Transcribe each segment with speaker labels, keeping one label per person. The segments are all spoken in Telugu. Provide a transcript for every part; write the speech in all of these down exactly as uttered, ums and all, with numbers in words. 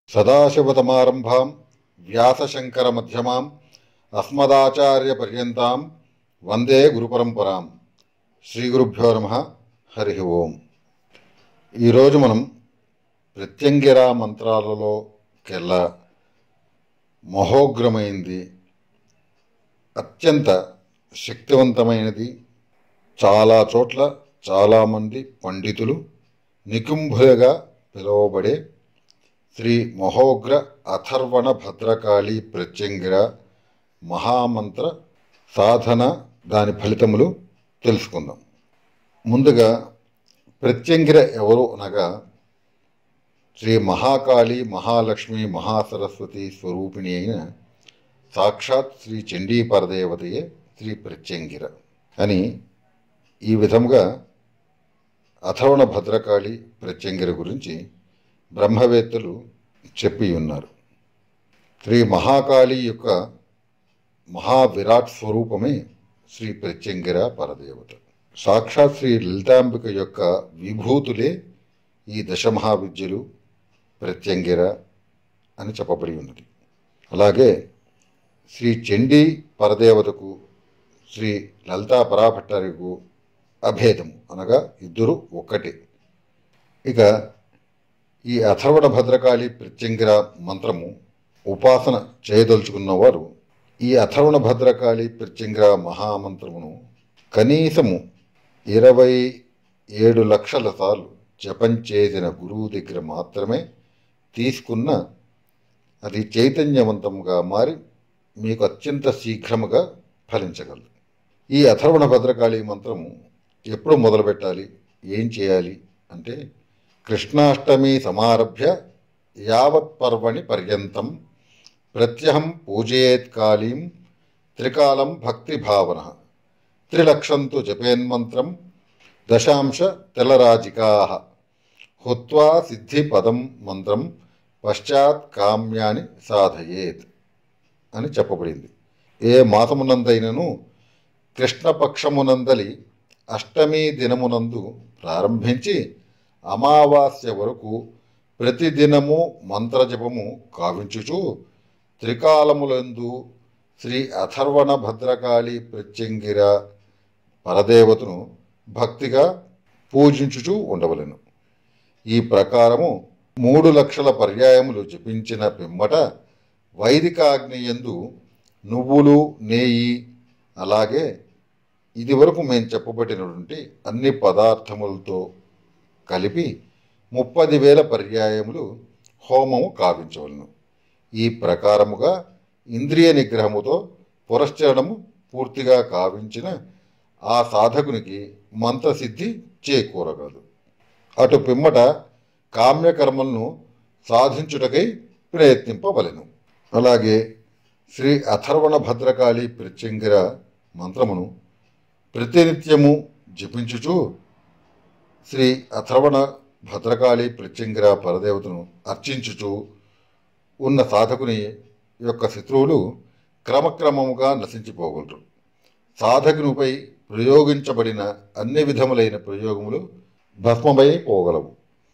Speaker 1: సదాశివతమారంభాం వ్యాసశంకరమధ్యమాం అస్మదాచార్యపర్యంతాం వందే గురుపరంపరాం. శ్రీ గురుభ్యో నమః. హరి ఓం. ఈరోజు మనం ప్రత్యంగిరా మంత్రాలలో కెల్లా మహోగ్రమైంది, అత్యంత శక్తివంతమైనది, చాలా చోట్ల చాలామంది పండితులు నికుంభులుగా పిలువబడే శ్రీ మహోగ్ర అథర్వణ భద్రకాళి ప్రత్యంగిర మహామంత్ర సాధన, దాని ఫలితములు తెలుసుకుందాం. ముందుగా ప్రత్యంగిర ఎవరు అనగా శ్రీ మహాకాళి, మహాలక్ష్మి, మహాసరస్వతి స్వరూపిణి అయిన సాక్షాత్ శ్రీ చండీ పరదేవతయే శ్రీ ప్రత్యంగిర అని ఈ విధముగా అథర్వణ భద్రకాళి ప్రత్యంగిర గురించి బ్రహ్మవేత్తలు చెప్పి ఉన్నారు. శ్రీ మహాకాళి యొక్క మహావిరాట్ స్వరూపమే శ్రీ ప్రత్యంగిర పరదేవత. సాక్షాత్ శ్రీ లలితాంబిక యొక్క విభూతులే ఈ దశమహావిద్యలు ప్రత్యంగిర అని చెప్పబడి ఉన్నది. అలాగే శ్రీ చండీ పరదేవతకు శ్రీ లలితా పరాభట్టారికు అభేదము అనగా ఇద్దరు ఒక్కటే. ఇక ఈ అథర్వణ భద్రకాళి ప్రత్యంగిర మంత్రము ఉపాసన చేయదలుచుకున్నవారు ఈ అథర్వణ భద్రకాళి ప్రత్యంగిర మహామంత్రమును కనీసము ఇరవై ఏడు లక్షల సార్లు జపం చేసిన గురువు దగ్గర మాత్రమే తీసుకున్న అది చైతన్యవంతముగా మారి మీకు అత్యంత శీఘ్రముగా ఫలించగలదు. ఈ అథర్వణ భద్రకాళి మంత్రము ఎప్పుడు మొదలుపెట్టాలి, ఏం చేయాలి అంటే కృష్ణాష్టమి సమారభ్య యావత్ పర్వణి పర్యంతం ప్రత్యహం పూజయేత్ కాళీం త్రికాలం భక్తిభావన త్రిలక్షంతు జపేన్మంత్రం దశాంశ తెలరాజికా హుత్వా సిద్ధిపదం మంత్రం పశ్చాత్ కామ్యాని సాధయేత్ అని చెప్పబడింది. ఏ మాసమునందైనను కృష్ణపక్షమునందలి అష్టమి దినమునందు ప్రారంభించి అమావాస్య వరకు ప్రతిదినము మంత్రజపము కావించుచు త్రికాలములందు శ్రీ అథర్వణ భద్రకాళి ప్రత్యంగిర పరదేవతను భక్తిగా పూజించుచు ఉండవలెను. ఈ ప్రకారము మూడు లక్షల పర్యాయములు జపించిన పిమ్మట వైదికాగ్నియందు నువ్వులు, నేయి, అలాగే ఇది వరకు మేము చెప్పబడినటువంటి అన్ని పదార్థములతో కలిపి ముప్పది వేల పర్యాయములు హోమము కావించవలను. ఈ ప్రకారముగా ఇంద్రియ నిగ్రహముతో పురస్చరణము పూర్తిగా కావించిన ఆ సాధకునికి మంత్రసిద్ధి చేకూరగలదు. అటు పిమ్మట కామ్యకర్మలను సాధించుటకై ప్రయత్నింపవలెను. అలాగే శ్రీ అథర్వణ భద్రకాళి ప్రత్యంగిర మంత్రమును ప్రతినిత్యము జపించుచు శ్రీ అథర్వణ భద్రకాళి ప్రత్యంగిర పరదేవతను అర్చించుచు ఉన్న సాధకుని యొక్క శత్రువులు క్రమక్రమముగా నశించిపోగలరు. సాధకునిపై ప్రయోగించబడిన అన్ని విధములైన ప్రయోగములు భస్మమై పోగలవు.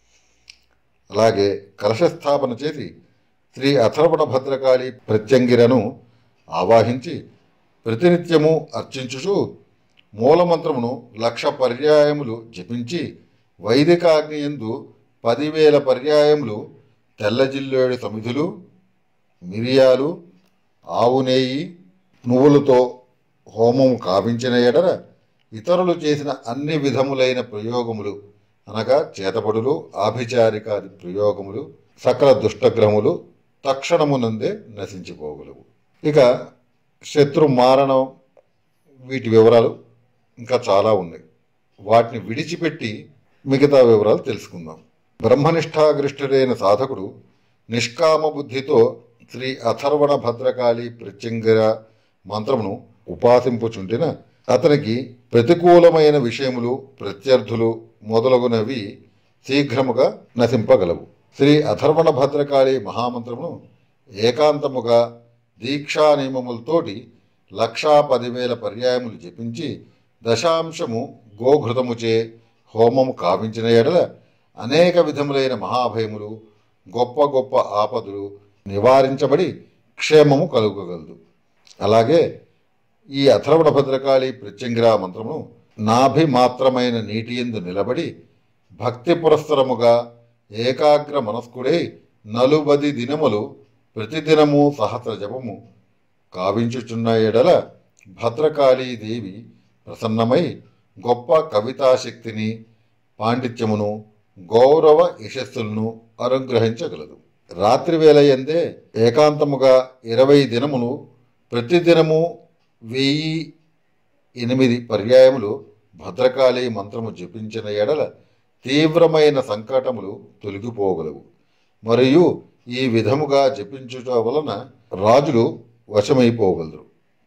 Speaker 1: అలాగే కలశస్థాపన చేసి శ్రీ అథర్వణ భద్రకాళి ప్రత్యంగిరను ఆవాహించి ప్రతినిత్యము అర్చించుచు మూలమంత్రమును లక్ష పర్యాయములు జపించి వైదికాగ్నియందు పదివేల పర్యాయములు తెల్లజిల్లేడు సమిధులు, మిరియాలు, ఆవునేయి, నువ్వులతో హోమము కావించిన ఎడల ఇతరులు చేసిన అన్ని విధములైన ప్రయోగములు అనగా చేతబడులు, ఆభిచారికాది ప్రయోగములు, సకల దుష్టగ్రహములు తక్షణమునందే నశించిపోగలవు. ఇక శత్రు మారణం, వీటి వివరాలు ఇంకా చాలా ఉన్నాయి. వాటిని విడిచిపెట్టి మిగతా వివరాలు తెలుసుకుందాం. బ్రహ్మనిష్టాగరిష్ఠుడైన సాధకుడు నిష్కామ బుద్ధితో శ్రీ అథర్వణ భద్రకాళి ప్రత్యంగిర మంత్రమును ఉపాసింపుచుండిన అతనికి ప్రతికూలమైన విషయములు, ప్రత్యర్థులు మొదలగునవి శీఘ్రముగా నశింపగలవు. శ్రీ అథర్వణ భద్రకాళి మహామంత్రమును ఏకాంతముగా దీక్షా నియమములతోటి లక్షా పదివేల పర్యాయములు జపించి దశాంశము గోఘృతముచే హోమము కావించిన ఎడల అనేక విధములైన మహాభయములు, గొప్ప గొప్ప ఆపదలు నివారించబడి క్షేమము కలుగగలదు. అలాగే ఈ అథర్వణ భద్రకాళి ప్రత్యంగిరా మంత్రమును నాభి మాత్రమైన నీటి యందు నిలబడి భక్తి పురస్సరముగా ఏకాగ్ర మనస్కుడై నలుబది దినములు ప్రతిదినము సహస్ర జపము కావించుచున్న ఎడల భద్రకాళీదేవి ప్రసన్నమై గొప్ప కవితాశక్తిని పాండిత్యమును గౌరవ యశస్సులను అనుగ్రహించగలదు. రాత్రి వేళ యందే ఏకాంతముగా ఇరవై దినములు ప్రతిదినము వెయ్యి ఎనిమిది పర్యాయములు భద్రకాళి మంత్రము జపించిన ఎడల తీవ్రమైన సంకటములు తొలగిపోగలవు. మరియు ఈ విధముగా జపించుట వలన రాజులు వశమైపోగలరు.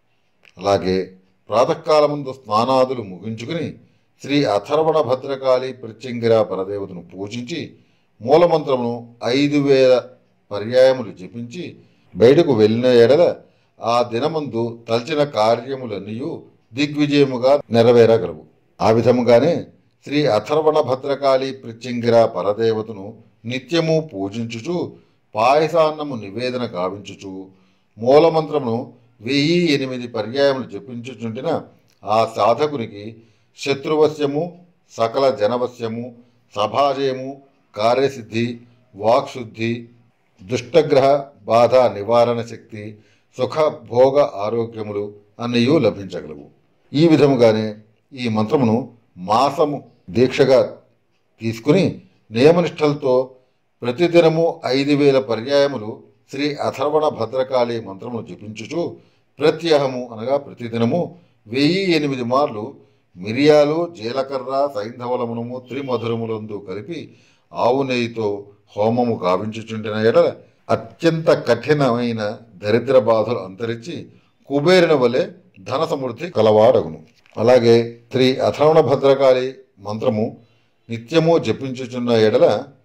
Speaker 1: అలాగే ప్రాతకాలముందు స్నానాదులు ముగించుకుని శ్రీ అథర్వణ భద్రకాళి ప్రత్యంగిరా పరదేవతను పూజించి మూలమంత్రమును ఐదు వేల పర్యాయములు జపించి బయటకు వెళ్ళిన ఎడల ఆ దినమందు తలచిన కార్యములన్నీ దిగ్విజయముగా నెరవేరగలవు. ఆ విధముగానే శ్రీ అథర్వణ భద్రకాళి ప్రత్యంగిరా పరదేవతను నిత్యము పూజించుచు పాయసాన్నము నివేదన గావించుచు మూలమంత్రమును వెయ్యి ఎనిమిది పర్యాయములు జపించుచుంటిన ఆ సాధకునికి శత్రువశ్యము, సకల జనవశ్యము, సభాజయము, కార్యసిద్ధి, వాక్శుద్ధి, దుష్టగ్రహ బాధ నివారణ శక్తి, సుఖ భోగ ఆరోగ్యములు అన్నయూ లభించగలవు. ఈ విధముగానే ఈ మంత్రమును మాసము దీక్షగా తీసుకుని నియమనిష్టలతో ప్రతిదినము ఐదు వేల పర్యాయములు శ్రీ అథర్వణ భద్రకాళి మంత్రమును జపించుచు ప్రత్యహము అనగా ప్రతిదినము వెయ్యి ఎనిమిది మార్లు మిరియాలు, జీలకర్ర, సైంధవలమునము త్రిమధురములందు కలిపి ఆవు నెయ్యితో హోమము గావించుచుండిన ఎడల అత్యంత కఠినమైన దరిద్ర బాధలు అంతరించి కుబేరుని వలె ధన సమృద్ధి కలవాడగును. అలాగే శ్రీ అథర్వణ భద్రకాళి మంత్రము నిత్యము జపించుచున్న ఎడల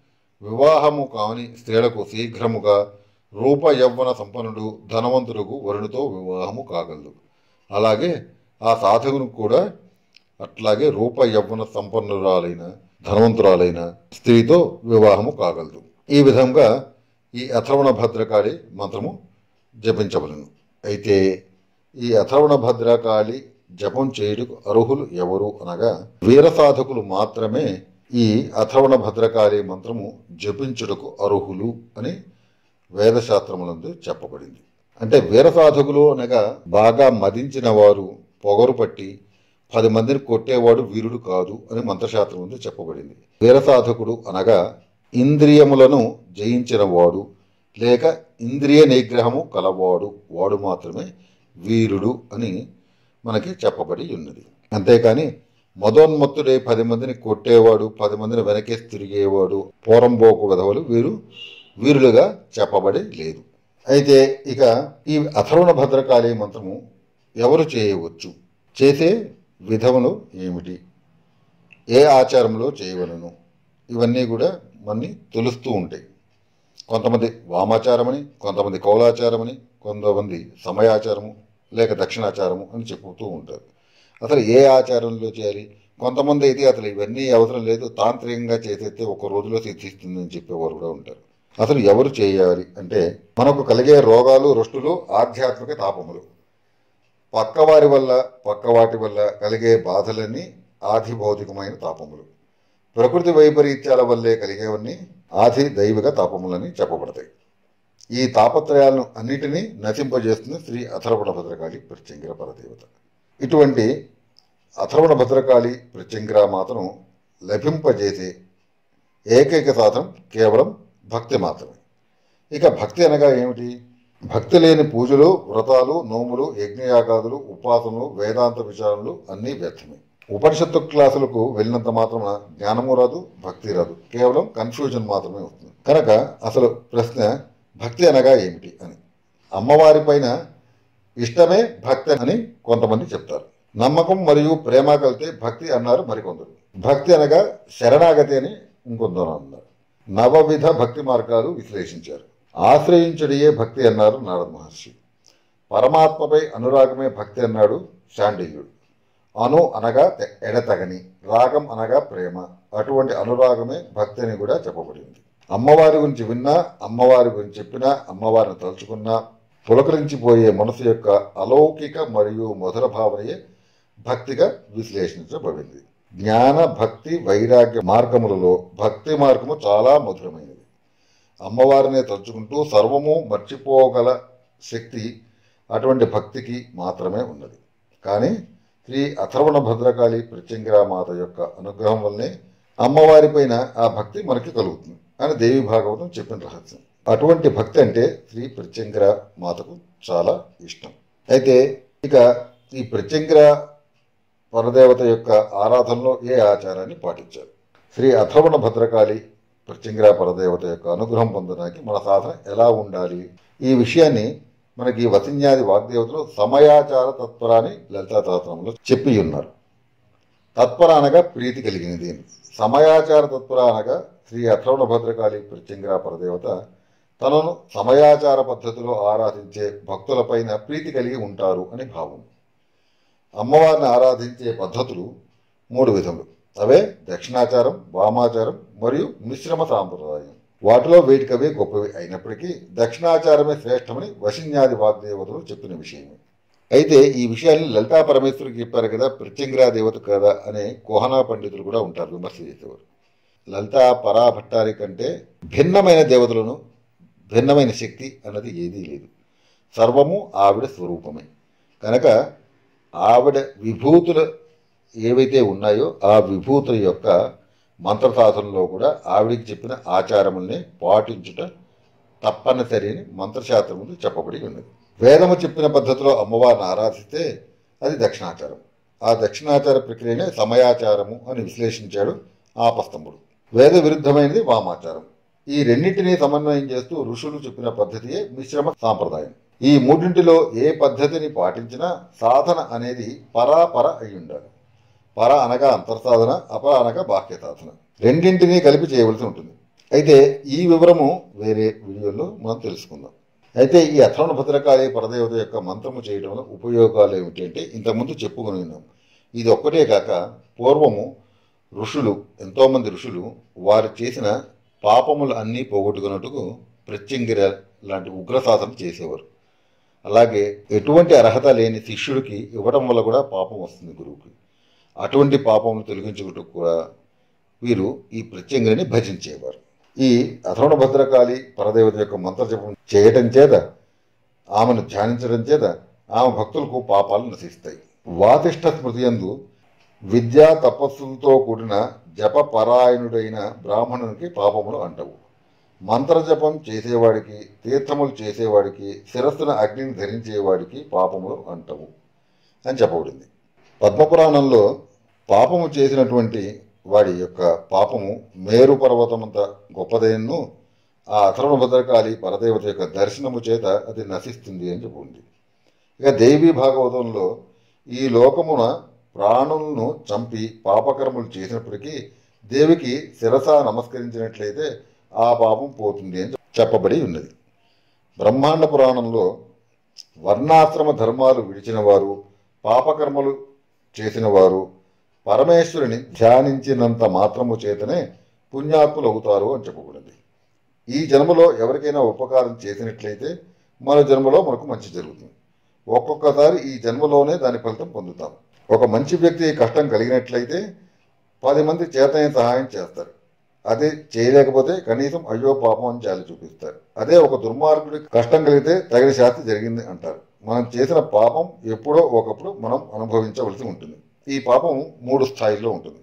Speaker 1: వివాహము కాని స్త్రీలకు శీఘ్రముగా రూప యవ్వన సంపన్నుడు ధనవంతులకు వరునితో వివాహము కాగలదు. అలాగే ఆ సాధకునికి కూడా అట్లాగే రూప యవ్వన సంపన్నురాలైన ధనవంతురాలైన స్త్రీతో వివాహము కాగలదు. ఈ విధంగా ఈ అథర్వణ భద్రకాళి మంత్రము జపించవలను. అయితే ఈ అథర్వణ భద్రకాళి జపం చేయుటకు అర్హులు ఎవరు అనగా వీర సాధకులు మాత్రమే ఈ అథర్వణ భద్రకాళి మంత్రము జపించుటకు అర్హులు అని వేదశాస్త్రములందు చెప్పబడింది. అంటే వీర సాధకులు అనగా బాగా మదించిన వారు, పొగరు పట్టి పది మందిని కొట్టేవాడు వీరుడు కాదు అని మంత్రశాస్త్రం ముందు చెప్పబడింది. వీర సాధకుడు అనగా ఇంద్రియములను జయించిన వాడు లేక ఇంద్రియ నిగ్రహము కలవాడు, వాడు మాత్రమే వీరుడు అని మనకి చెప్పబడి ఉన్నది. అంతేకాని మదోన్మత్తుడై పది మందిని కొట్టేవాడు, పది మందిని వెనకేసి తిరిగేవాడు, పోరంబోకు విధవలు వీరు వీరులుగా చెప్పబడి లేదు. అయితే ఇక ఈ అథర్వణ భద్రకాళి మంత్రము ఎవరు చేయవచ్చు, చేసే విధములు ఏమిటి, ఏ ఆచారంలో చేయవలను, ఇవన్నీ కూడా మనని తెలుస్తూ ఉంటాయి. కొంతమంది వామాచారమని, కొంతమంది కౌలాచారమని, కొంతమంది సమయాచారము లేక దక్షిణాచారము అని చెప్పుతూ ఉంటారు. అసలు ఏ ఆచారంలో చేయాలి? కొంతమంది అయితే అసలు ఇవన్నీ అవసరం లేదు, తాంత్రికంగా చేసేస్తే ఒక రోజులో సిద్ధిస్తుందని చెప్పేవారు కూడా ఉంటారు. అసలు ఎవరు చేయాలి అంటే మనకు కలిగే రోగాలు, రుష్టులు ఆధ్యాత్మిక తాపములు, పక్కవారి వల్ల పక్కవాటి వల్ల కలిగే బాధలన్నీ ఆది భౌతికమైన తాపములు, ప్రకృతి వైపరీత్యాల వల్లే కలిగేవన్నీ ఆది దైవిక తాపములని చెప్పబడతాయి. ఈ తాపత్రయాలను అన్నిటినీ నశింపజేస్తుంది శ్రీ అథర్వణ భద్రకాళి ప్రత్యంగిర పరదేవత. ఇటువంటి అథర్వణ భద్రకాళి ప్రత్యంగిర మాతను లభింపజేసే ఏకైక సాధనం కేవలం భక్తి మాత్రమే. ఇక భక్తి అనగా ఏమిటి? భక్తి లేని పూజలు, వ్రతాలు, నోములు, యజ్ఞయాగాదులు, ఉపాసనలు, వేదాంత విచారణలు అన్నీ వ్యర్థమే. ఉపనిషత్తు క్లాసులకు వెళ్ళినంత మాత్రమే జ్ఞానము రాదు, భక్తి రాదు, కేవలం కన్ఫ్యూజన్ మాత్రమే వస్తుంది. కనుక అసలు ప్రశ్న భక్తి అనగా ఏమిటి అని. అమ్మవారి పైన ఇష్టమే భక్తి అని కొంతమంది చెప్తారు. నమ్మకం మరియు ప్రేమ కలితే భక్తి అన్నారు మరికొందరు. భక్తి అనగా శరణాగతి అని ఇంకొందరు అన్నారు. నవవిధ భక్తి మార్గాలు విశ్లేషించారు. ఆశ్రయించుడియే భక్తి అన్నారు నారద మహర్షి. పరమాత్మపై అనురాగమే భక్తి అన్నాడు శాండిల్యుడు. అను అనగా ఎడతగని, రాగం అనగా ప్రేమ, అటువంటి అనురాగమే భక్తి అని కూడా చెప్పబడింది. అమ్మవారి గురించి విన్నా, అమ్మవారి గురించి చెప్పినా, అమ్మవారిని తలుచుకున్నా పులకరించిపోయే మనసు యొక్క అలౌకిక మరియు మధుర భావనయే భక్తిగా విశ్లేషించబడింది. జ్ఞాన భక్తి వైరాగ్య మార్గములలో భక్తి మార్గము చాలా మధురమైనది. అమ్మవారినే తలుచుకుంటూ సర్వము మర్చిపోగల శక్తి అటువంటి భక్తికి మాత్రమే ఉన్నది. కానీ శ్రీ అథర్వణ భద్రకాళి ప్రత్యంగిరా మాత యొక్క అనుగ్రహం వల్లనే అమ్మవారిపైన ఆ భక్తి మనకి కలుగుతుంది అని దేవి భాగవతం చెప్పిన రహస్యం. అటువంటి భక్తి అంటే శ్రీ ప్రత్యంగిరా మాతకు చాలా ఇష్టం. అయితే ఇక ఈ ప్రత్యంగిరా పరదేవత యొక్క ఆరాధనలో ఏ ఆచారాన్ని పాటించారు? శ్రీ అథర్వణ భద్రకాళి ప్రత్యంగిరా పరదేవత యొక్క అనుగ్రహం పొందడానికి మన సాధన ఎలా ఉండాలి? ఈ విషయాన్ని మనకి వసిన్యాది వాగ్దేవతలు సమయాచార తత్పర అని లలితా సహస్రంలో చెప్పి ఉన్నారు. తత్పర అనగా ప్రీతి కలిగినది. సమయాచార తత్పర అనగా శ్రీ అథర్వణ భద్రకాళి ప్రత్యంగిరా పరదేవత తనను సమయాచార పద్ధతిలో ఆరాధించే భక్తులపైన ప్రీతి కలిగి ఉంటారు అని భావం. అమ్మవారిని ఆరాధించే పద్ధతులు మూడు విధములు. అవే దక్షిణాచారం, వామాచారం మరియు మిశ్రమ సాంప్రదాయం. వాటిలో వేటికవే గొప్పవి అయినప్పటికీ దక్షిణాచారమే శ్రేష్టమని వసిన్యాది వాగ్దేవతలు చెప్పిన విషయమే. అయితే ఈ విషయాన్ని లలితా పరమేశ్వరికి చెప్పారు కదా, ప్రత్యంగిరా దేవత కదా అనే కోహనా పండితులు కూడా ఉంటారు, విమర్శ చేసేవారు. లలితా పరాభట్టారి కంటే భిన్నమైన దేవతలను, భిన్నమైన శక్తి అన్నది ఏదీ లేదు. సర్వము ఆవిడ స్వరూపమే. కనుక ఆవిడ విభూతులు ఏవైతే ఉన్నాయో ఆ విభూతుల యొక్క మంత్ర సాధనలో కూడా ఆవిడికి చెప్పిన ఆచారముల్ని పాటించుట తప్పనిసరి అని మంత్రశాస్త్రములు చెప్పబడి ఉన్నది. వేదము చెప్పిన పద్ధతిలో అమ్మవారిని ఆరాధిస్తే అది దక్షిణాచారం. ఆ దక్షిణాచార ప్రక్రియనే సమయాచారము అని విశ్లేషించాడు ఆపస్తంభుడు. వేద విరుద్ధమైనది వామాచారం. ఈ రెండింటినీ సమన్వయం చేస్తూ ఋషులు చెప్పిన పద్ధతియే మిశ్రమ సాంప్రదాయం. ఈ మూడింటిలో ఏ పద్ధతిని పాటించినా సాధన అనేది పరాపర అయి ఉండాలి. పర అనగా అంతర్సాధన, అపర అనగా బాహ్య సాధన. రెండింటినీ కలిపి చేయవలసి ఉంటుంది. అయితే ఈ వివరము వేరే వీడియోలో మనం తెలుసుకుందాం. అయితే ఈ అథర్వణ భద్రకాళి పరదేవత యొక్క మంత్రము చేయడం వల్ల ఉపయోగాలు ఏమిటి అంటే ఇంతకుముందు చెప్పుకొని ఉన్నాం. ఇది ఒక్కటే కాక పూర్వము ఋషులు, ఎంతోమంది ఋషులు వారు చేసిన పాపములు అన్నీ పోగొట్టుకున్నట్టుకు ప్రత్యంగిర లాంటి ఉగ్ర సాధన చేసేవారు. అలాగే ఎటువంటి అర్హత లేని శిష్యుడికి ఇవ్వడం వల్ల కూడా పాపం వస్తుంది గురువుకి. అటువంటి పాపములు తొలగించుకుంటూ కూడా వీరు ఈ ప్రత్యంగిరిని భజించేవారు. ఈ అథర్వణ భద్రకాళి పరదేవత యొక్క మంత్రజపం చేయటం చేత, ఆమెను ధ్యానించడం చేత ఆమె భక్తులకు పాపాలు నశిస్తాయి. వాతిష్ఠ స్మృతియందు విద్యా తపస్సులతో కూడిన జప పరాయణుడైన బ్రాహ్మణునికి పాపములు అంటవు. మంత్రజపం చేసేవాడికి, తీర్థములు చేసేవాడికి, శిరస్సున అగ్నిని ధరించేవాడికి పాపములు అంటవు అని చెప్పబడింది. పద్మపురాణంలో పాపము చేసినటువంటి వాడి యొక్క పాపము మేరు పర్వతమంత గొప్పదైనను ఆ అథర్వణ భద్రకాళి పరదేవత యొక్క దర్శనము చేత అది నశిస్తుంది అని చెప్పింది. ఇక దేవీ భాగవతంలో ఈ లోకమున ప్రాణులను చంపి పాపకర్మలు చేసినప్పటికీ దేవికి శిరస నమస్కరించినట్లయితే ఆ పాపం పోతుంది అని చెప్పబడి ఉన్నది. బ్రహ్మాండ పురాణంలో వర్ణాశ్రమ ధర్మాలు విడిచిన వారు, పాపకర్మలు చేసిన వారు పరమేశ్వరుని ధ్యానించినంత మాత్రము చేతనే పుణ్యాత్ములు అవుతారు అని చెప్పబడింది. ఈ జన్మలో ఎవరికైనా ఉపకారం చేసినట్లయితే మరో జన్మలో మనకు మంచి జరుగుతుంది. ఒక్కొక్కసారి ఈ జన్మలోనే దాని ఫలితం పొందుతాం. ఒక మంచి వ్యక్తి కష్టం కలిగినట్లయితే పది మంది చేతనే సహాయం చేస్తారు. అదే చేయలేకపోతే కనీసం అయ్యో పాపం అని జాలి చూపిస్తారు. అదే ఒక దుర్మార్గుడికి కష్టం కలిగితే తగిన శాస్తి జరిగింది అంటారు. మనం చేసిన పాపం ఎప్పుడో ఒకప్పుడు మనం అనుభవించవలసి ఉంటుంది. ఈ పాపం మూడు స్థాయిల్లో ఉంటుంది.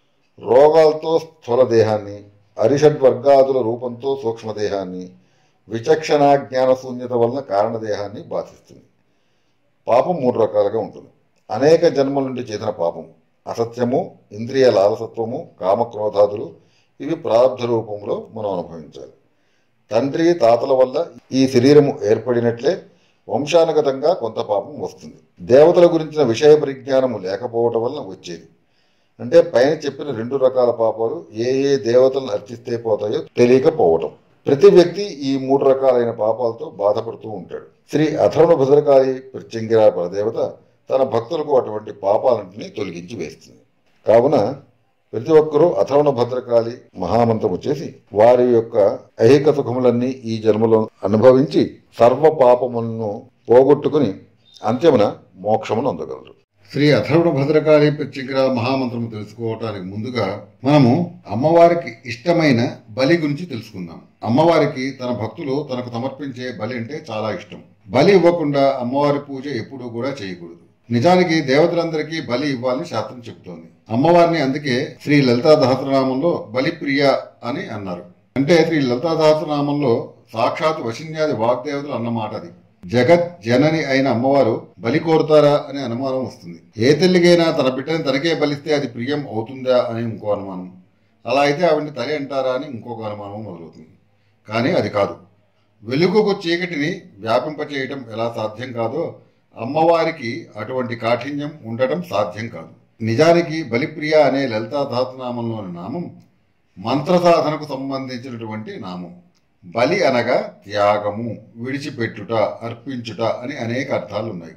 Speaker 1: రోగాలతో స్థూల దేహాన్ని, అరిషడ్వర్గాదుల రూపంతో సూక్ష్మదేహాన్ని, విచక్షణ జ్ఞాన శూన్యత వలన కారణదేహాన్ని బాధిస్తుంది. పాపం మూడు రకాలుగా ఉంటుంది. అనేక జన్మల నుండి చేసిన పాపం అసత్యము, ఇంద్రియ లాలసత్వము, కామక్రోధాదులు, ఇవి ప్రారంభ రూపంలో మనం అనుభవించాలి. తండ్రి తాతల వల్ల ఈ శరీరము ఏర్పడినట్లే వంశానుగతంగా కొంత పాపం వస్తుంది. దేవతల గురించిన విషయ పరిజ్ఞానము లేకపోవటం వల్ల వచ్చేది. అంటే పైన చెప్పిన రెండు రకాల పాపాలు ఏ ఏ దేవతలను అర్చిస్తే పోతాయో తెలియకపోవటం. ప్రతి వ్యక్తి ఈ మూడు రకాలైన పాపాలతో బాధపడుతూ ఉంటాడు. శ్రీ అథర్వణ భద్రకాళి ప్రత్యంగిరా పరదేవత తన భక్తులకు అటువంటి పాపాలన్నింటినీ తొలగించి వేస్తుంది. కావున ప్రతి ఒక్కరూ అథర్వణ భద్రకాళి మహామంత్రము చేసి వారి యొక్క ఐహిక సుఖములన్నీ ఈ జన్మలో అనుభవించి సర్వ పాపములను పోగొట్టుకుని అంత్యమున మోక్షమును అందగలరు. శ్రీ అథర్వణ భద్రకాళి ప్రత్యేక మహామంత్రము తెలుసుకోవటానికి ముందుగా మనము అమ్మవారికి ఇష్టమైన బలి గురించి తెలుసుకుందాం. అమ్మవారికి తన భక్తులు తనకు సమర్పించే బలి అంటే చాలా ఇష్టం. బలి ఇవ్వకుండా అమ్మవారి పూజ ఎప్పుడూ కూడా చేయకూడదు. నిజానికి దేవతలందరికీ బలి ఇవ్వాలని శాస్త్రం చెబుతోంది. అమ్మవారిని అందుకే శ్రీ లలితా సహస్రనామంలో బలిప్రియ అని అన్నారు. అంటే శ్రీ లలితా సహస్రనామంలో సాక్షాత్ వశిన్యాది వాగ్దేవతలు అన్నమాట. అది జగత్ జనని అయిన అమ్మవారు బలి కోరుతారా అనే అనుమానం వస్తుంది. ఏ తల్లికైనా తన బిడ్డని తనకే బలిస్తే అది ప్రియం అవుతుందా అని ఇంకో అనుమానం, అలా అయితే ఆవిడ్ని తల్లి అంటారా అని ఇంకొక అనుమానం మొదలవుతుంది. కానీ అది కాదు. వెలుగుకు చీకటిని వ్యాపింపచేయటం ఎలా సాధ్యం కాదో అమ్మవారికి అటువంటి కాఠిన్యం ఉండటం సాధ్యం కాదు. నిజానికి బలిప్రియ అనే లలితా సహస్రనామంలోని నామం మంత్ర సాధనకు సంబంధించినటువంటి నామం. బలి అనగా త్యాగము, విడిచిపెట్టుట, అర్పించుట అని అనేక అర్థాలు ఉన్నాయి.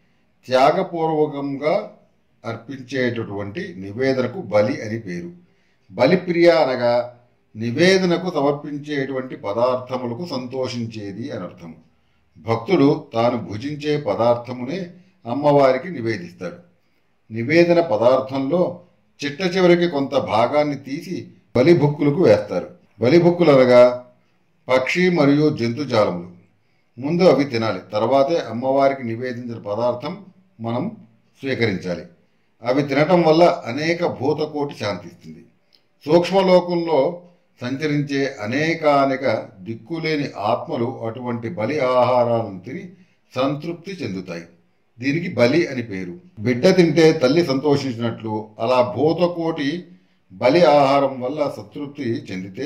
Speaker 1: త్యాగపూర్వకంగా అర్పించేటటువంటి నివేదనకు బలి అని పేరు. బలిప్రియ అనగా నివేదనకు సమర్పించేటువంటి పదార్థములకు సంతోషించేది అని అర్థం. భక్తుడు తాను భుజించే పదార్థమునే అమ్మవారికి నివేదిస్తాడు. నివేదన పదార్థంలో చిట్ట చివరికి కొంత భాగాన్ని తీసి బలిభుక్కులకు వేస్తారు. బలిభుక్కులు అనగా పక్షి మరియు జంతుజాలములు. ముందు అవి తినాలి, తర్వాతే అమ్మవారికి నివేదించిన పదార్థం మనం స్వీకరించాలి. అవి తినటం వల్ల అనేక భూతకోటి శాంతిస్తుంది. సూక్ష్మలోకంలో సంచరించే అనేకానేక దిక్కులేని ఆత్మలు అటువంటి బలి ఆహారాలను తిని సంతృప్తి చెందుతాయి. దీనికి బలి అని పేరు. బిడ్డ తింటే తల్లి సంతోషించినట్లు అలా భూతకోటి బలి ఆహారం వల్ల సంతృప్తి చెందితే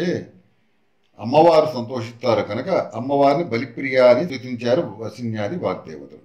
Speaker 1: అమ్మవారు సంతోషిస్తారు కనుక అమ్మవారిని బలిప్రియ అని స్తుతించారు వశిన్యాది వాగ్దేవతలు.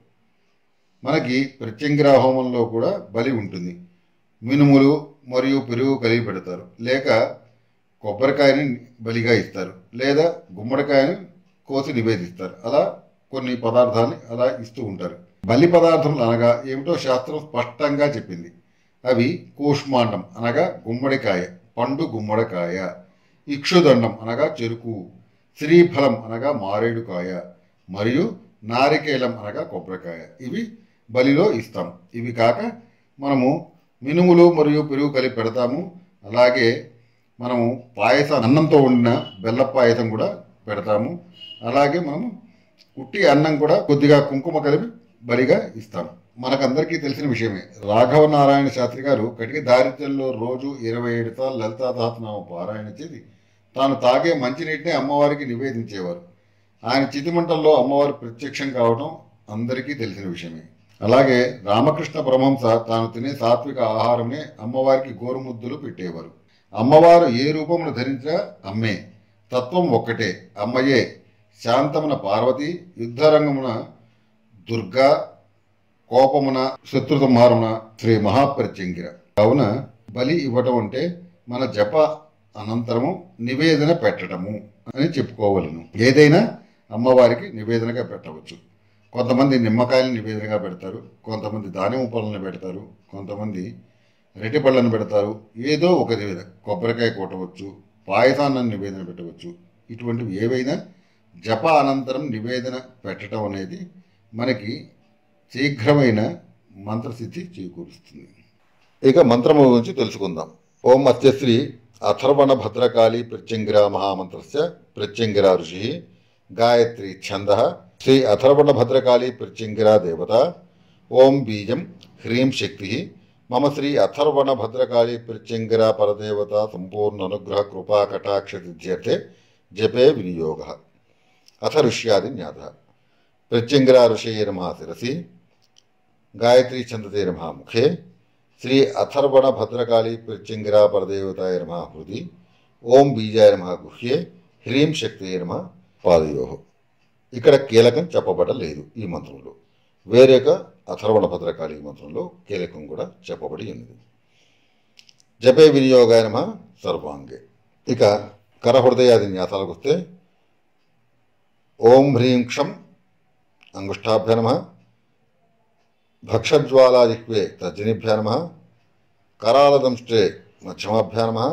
Speaker 1: మనకి ప్రత్యంగిర హోమంలో కూడా బలి ఉంటుంది. మినుములు మరియు పెరుగు కలిగి పెడతారు, లేక కొబ్బరికాయని బలిగా ఇస్తారు, లేదా గుమ్మడికాయని కోసి నివేదిస్తారు. అలా కొన్ని పదార్థాన్ని అలా ఇస్తూ ఉంటారు. బలి పదార్థములు అనగా ఏమిటో శాస్త్రం స్పష్టంగా చెప్పింది. అవి కూష్మాండం అనగా గుమ్మడికాయ, పండు గుమ్మడికాయ, ఇక్షుదండం అనగా చెరుకు, శ్రీఫలం అనగా మారేడుకాయ, మరియు నారికేలం అనగా కొబ్బరికాయ. ఇవి బలిలో ఇస్తాం. ఇవి కాక మనము మినుములు మరియు పెరుగు కలిపి పెడతాము. అలాగే మనము పాయసం, అన్నంతో వండిన బెల్ల పాయసం కూడా పెడతాము. అలాగే మనము ఉట్టి అన్నం కూడా కొద్దిగా కుంకుమ కలిపి బలిగా ఇస్తాం. మనకందరికీ తెలిసిన విషయమే. రాఘవ నారాయణ శాస్త్రి గారు కటిక దారిద్ర్యంలో రోజు ఇరవై ఏడు సార్లు లలితా సహస్రనామ పారాయణ చేసి తాను తాగే మంచినీటిని అమ్మవారికి నివేదించేవారు. ఆయన చితిమంటల్లో అమ్మవారు ప్రత్యక్షం కావడం అందరికీ తెలిసిన విషయమే. అలాగే రామకృష్ణ పరమహంస తాను తినే సాత్విక ఆహారమే అమ్మవారికి గోరుముద్దులు పెట్టేవారు. అమ్మవారు ఏ రూపమును ధరించినా అమ్మే, తత్వం ఒక్కటే, అమ్మయే. శాంతమున పార్వతి, యుద్ధరంగమున దుర్గా, కోపమున శత్రు సంహారమున శ్రీ మహాప్రత్యంగిర. కావున బలి ఇవ్వటం అంటే మన జప అనంతరము నివేదన పెట్టడము అని చెప్పుకోవలను. ఏదైనా అమ్మవారికి నివేదనగా పెట్టవచ్చు. కొంతమంది నిమ్మకాయలను నివేదనగా పెడతారు, కొంతమంది దానిమ్మ పళ్ళను పెడతారు, కొంతమంది రెడ్డి పళ్ళను పెడతారు. ఏదో ఒక నివేదన, కొబ్బరికాయ కొట్టవచ్చు, పాయసాన్ని నివేదన పెట్టవచ్చు. ఇటువంటివి ఏవైనా జప అనంతరం నివేదన పెట్టడం అనేది మనకి శీఘ్రమైన మంత్రసిద్ధి చేకూరుస్తుంది. ఇక మంత్రము గురించి తెలుసుకుందాం. ఓం అస్యశ్రీ అథర్వణ భద్రకాళి ప్రత్యంగిర మహామంత్రస్య ప్రత్యంగిర ఋషి గాయత్రి ఛంద శ్రీ అథర్వణ భద్రకాళి ప్రత్యంగిర దేవత. ఓం బీజం హ్రీం శక్తి. మమ శ్రీ అథర్వణ భద్రకాళి ప్రత్యంగిర పరదేవత సంపూర్ణ అనుగ్రహ కృపా కటాక్ష సిద్ధ్యర్థే జపే వినియోగ. అథ ఋష్యాది న్యాత. ప్రత్యంగిర ఋషయే నమః శిరసి, గాయత్రీ ఛందతే నమః ముఖే, శ్రీ అథర్వణ భద్రకాళి ప్రత్యంగిర పరదేవతాయ నమః హృది, ఓం బీజాయ నమః గుహ్యే, హ్రీం శక్తియే నమః పాదయో. ఇక్కడ కీలకం చెప్పబడలేదు ఈ మంత్రంలో. వేరొక అథర్వణ భద్రకాళి మంత్రంలో కీలకం కూడా చెప్పబడి ఉన్నది. జపే వినియోగాయ నమః సర్వాంగే. ఇక కరహృదయాది న్యాసాలకు వస్తే ఓం హ్రీం క్షం అంగుష్టాభ్య నమః, భక్షజ్వాలాజిహ్వే తర్జనిభ్య నమః, కరాలదంష్ట్రే మధ్యమాభ్యా నమః.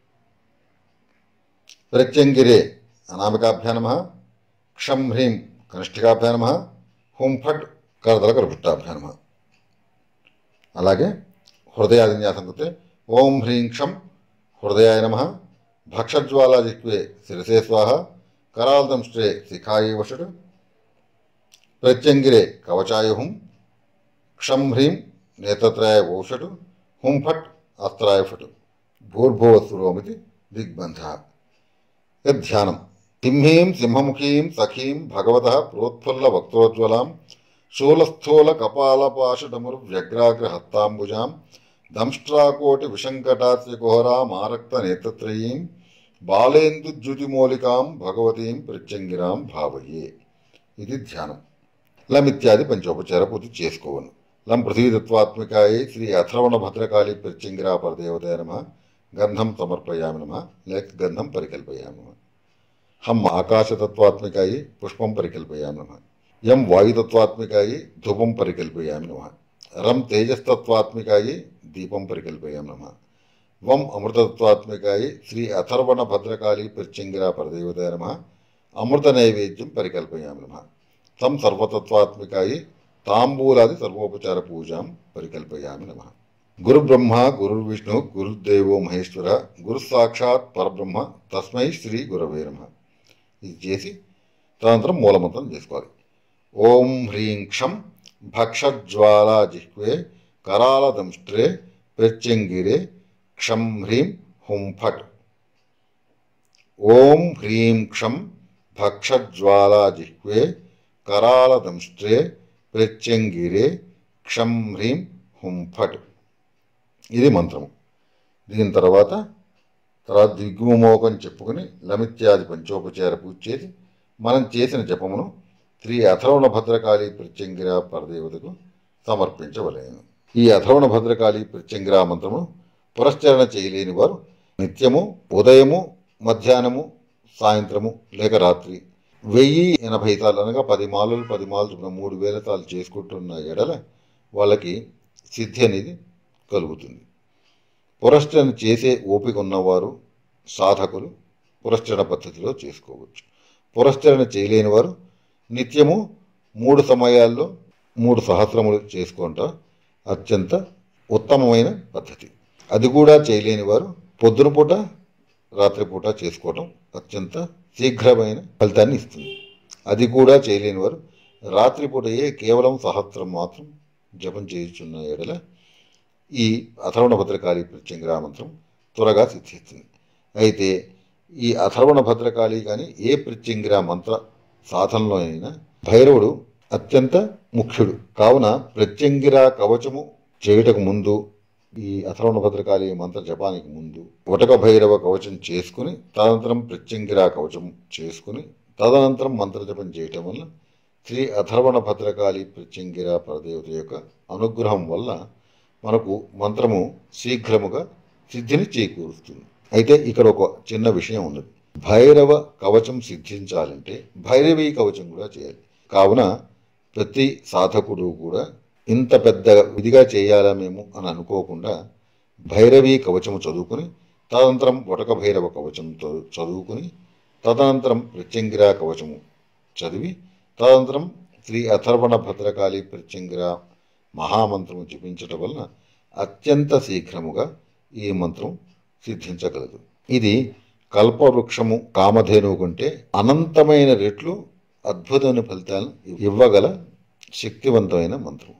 Speaker 1: ప్రత్యంగిరే అనామికాభ్యా నమః. క్షం హ్రీం కనిష్ఠికాభ్యా నమః. హుం ఫట్ కరదల కరపుట్టాభ్యా నమః. అలాగే హృదయాదిన్యాసం కృతే ఓం హ్రీం క్షం హృదయాయ నమః. భక్షజ్వాలాజిహ్వే శిరసే స్వాహ. కరాల్దంష్ట్రే శిఖాయై వషట్. ప్రత్యంగిరే కవచాయ హుం. క్షం హ్రీం నేత్రత్రాయ ఓషట్. హుం ఫట్ అస్త్రాయ ఫట్. భూర్భువస్సురోమితి దిగ్బంధ. యధ్యానం సింహీం సింహముఖీం సఖీం భగవతః ప్రోత్ఫుల్ల వక్త్రోజ్వలాం శూలస్థూల కపాలపాశడమురు వ్యగ్రాగ్రహస్తాంబుజాం దంష్ట్రాకోటి విశంకటాస్యకుహరామారక్త నేత్రత్రయీం బాలేందుజ్యుతిమూలికాం భగవతీం ప్రత్యంగిరాం భావయే. ఇది ధ్యానం. లమిత్యాది పంచోపచార పూర్తి చేసుకోవను. లం పృథ్వీతత్వాత్మికాయై శ్రీ అథర్వణ భద్రకాళి ప్రత్యంగిరా పరదేవతాయ నమః. గంధం సమర్పయామి నమః. లేక గంధం పరికల్పయామి నమః. హం ఆకాశతత్వాత్మికాయై పుష్పం పరికల్పయామి నమః. యం వాయుతత్వాత్మికాయై ధూపం పరికల్పయామి నమః. రం తేజస్తత్వాత్మికాయై దీపం పరికల్పయామి నమః. వం అమృతతత్వాత్మికాయై శ్రీ అథర్వణ భద్రకాళి ప్రత్యంగిరా పరదేవతాయ నమః. అమృత నైవేద్యం పరికల్పయామి నమః. తం సర్వతత్వాత్మికాయై తాంబూలాది సర్వోపచార పూజాం పరికల్పయామి నమః. గురుబ్రహ్మ గురుర్విష్ణు గురుర్దేవో మహేశ్వర గురు సాక్షాత్ పరబ్రహ్మ తస్మై శ్రీ గురవే నమః. ఇది చేసి తదనంతరం మూలమంత్రం చేసుకోవాలి. ఓం హ్రీం క్షం భక్షజ్వాలాజిహ్వే కరాలదంష్ట్రే ప్రత్యంగిరే క్షం హ్రీం హుం ఫట్. ఓం హ్రీం క్షం భక్షజ్వాలాజిహ్వే కరాలదంష్ట్రే ప్రత్యంగిరే క్షం హ్రీం హుం ఫట్. ఇది మంత్రము. దీని తర్వాత తర్వాత దిగ్గుమోకం చెప్పుకుని లమిత్యాది పంచోపచార పూజ చేసి మనం చేసిన జపమును శ్రీ అథర్వణ భద్రకాళి ప్రత్యంగిరా పరదేవతకు సమర్పించవలేను. ఈ అథర్వణ భద్రకాళి ప్రత్యంగిరా మంత్రమును పురస్చరణ చేయలేని వారు నిత్యము ఉదయము మధ్యాహ్నము సాయంత్రము లేక రాత్రి వెయ్యి ఎనభై సార్లు అనగా పది మాలలు పది మాలలు మూడు వేల సార్లు చేసుకుంటున్న ఎడల వాళ్ళకి సిద్ధి అనేది కలుగుతుంది. పురస్చరణ చేసే ఓపిక ఉన్నవారు సాధకులు పురస్చరణ పద్ధతిలో చేసుకోవచ్చు. పురస్చరణ చేయలేని వారు నిత్యము మూడు సమయాల్లో మూడు సహస్రములు చేసుకుంటా అత్యంత ఉత్తమమైన పద్ధతి. అది కూడా చేయలేని వారు పొద్దున పూట రాత్రిపూట చేసుకోవటం అత్యంత శీఘ్రమైన ఫలితాన్ని ఇస్తుంది. అది కూడా చేయలేని వారు రాత్రిపూటయే కేవలం సహస్రం మాత్రం జపం చేయుచున్న ఎడల ఈ అథర్వణ భద్రకాళి ప్రత్యంగిరా మంత్రం త్వరగా సిద్ధిస్తుంది. అయితే ఈ అథర్వణ భద్రకాళి కానీ ఏ ప్రత్యంగిరా మంత్ర సాధనలో అయినా భైరవుడు అత్యంత ముఖ్యుడు. కావున ప్రత్యంగిరా కవచము చేయుటకు ముందు ఈ అథర్వణ భద్రకాళి మంత్ర జపానికి ముందు వటక భైరవ కవచం చేసుకుని తదనంతరం ప్రత్యంగిరా కవచం చేసుకుని తదనంతరం మంత్ర జపం చేయటం వల్ల శ్రీ అథర్వణ భద్రకాళి ప్రత్యంగిరా పరదేవత యొక్క అనుగ్రహం వల్ల మనకు మంత్రము శీఘ్రముగా సిద్ధిని చేకూరుస్తుంది. అయితే ఇక్కడ ఒక చిన్న విషయం ఉన్నది. భైరవ కవచం సిద్ధించాలంటే భైరవీ కవచం కూడా చేయాలి. కావున ప్రతి సాధకుడు కూడా ఇంత పెద్ద విధిగా చేయాలా మేము అని అనుకోకుండా భైరవీ కవచము చదువుకుని తదనంతరం వటక భైరవ కవచంతో చదువుకుని తదనంతరం ప్రత్యంగిరా కవచము చదివి తదనంతరం శ్రీ అథర్వణ భద్రకాళి ప్రత్యంగిరా మహామంత్రము జపించటం వలన అత్యంత శీఘ్రముగా ఈ మంత్రం సిద్ధించగలదు. ఇది కల్పవృక్షము కామధేనువు కంటే అనంతమైన రెట్లు అద్భుతమైన ఫలితాలను ఇవ్వగల శక్తివంతమైన మంత్రం.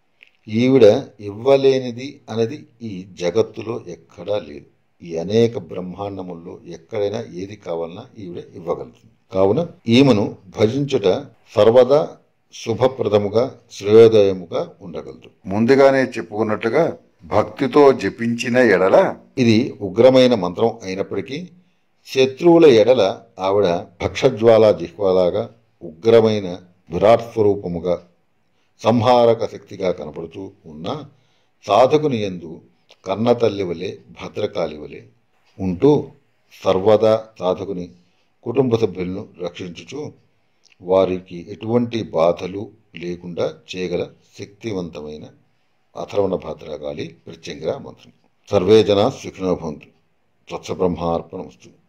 Speaker 1: ఈవిడ ఇవ్వలేనిది అనేది ఈ జగత్తులో ఎక్కడా లేదు. ఈ అనేక బ్రహ్మాండముల్లో ఎక్కడైనా ఏది కావాలన్నా ఈవిడ ఇవ్వగలుగుతుంది. కావున ఈమెను భజించుట సర్వదా శుభప్రదముగా శ్రేయోదయముగా ఉండగలదు. ముందుగానే చెప్పుకున్నట్టుగా భక్తితో జపించిన ఎడల ఇది ఉగ్రమైన మంత్రం అయినప్పటికీ శత్రువుల ఎడల ఆవిడ భక్షజ్వాల జిహ్వలాగా ఉగ్రమైన విరాట్ స్వరూపముగా సంహారక శక్తిగా కనపడుతూ ఉన్న సాధకుని యందు కన్నతల్లి వలె భద్రకాళి వలె ఉంటూ సర్వదా సాధకుని కుటుంబ సభ్యులను రక్షించుచు వారికి ఎటువంటి బాధలు లేకుండా చేయగల శక్తివంతమైన అథర్వణ భద్రకాళి ప్రత్యంగిరా మంత్రం. సర్వే జనా సుఖినో భవంతు. స్వచ్ఛ బ్రహ్మార్పణమస్తు.